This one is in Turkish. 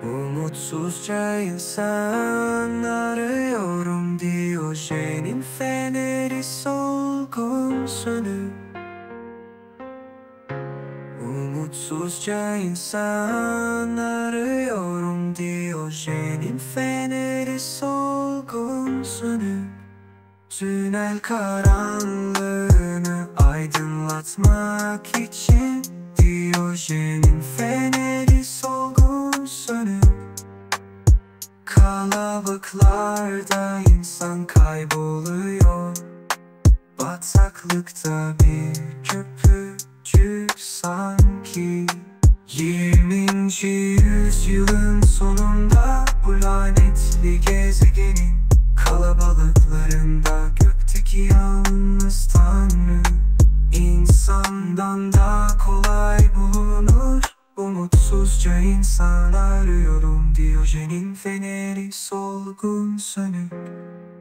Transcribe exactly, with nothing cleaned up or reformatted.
Umutsuzca insan arıyorum, Diyojen'in feneri solgun sönük. Umutsuzca insan arıyorum, Diyojen'in feneri solgun sönük. Tünel karanlığını aydınlatmak için Diyojen'in feneri solgun sönük. Kalabalıklarda insan kayboluyor, bataklıkta bir köpücük sanki. Yirminci yüzyılın sonunda bu lanetli gezegenin kalabalıklarında gökteki yalnız Tanrı insandan daha kolay bulunur. Umutsuzca insan arıyorum, Diyojen'in feneri solgun sönük.